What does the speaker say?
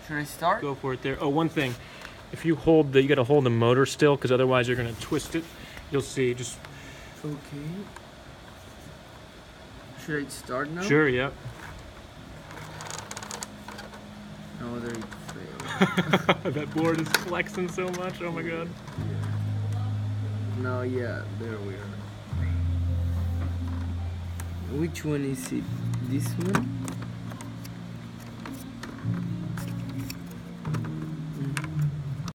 Should I start? Go for it there. Oh, one thing. If you hold you gotta hold the motor still, because otherwise you're gonna twist it. You'll see. Just Okay. Should I start now? sure, yeah. No, there you fail. That board is flexing so much. Oh my god. No, yeah, there we are. Which one is it? This one?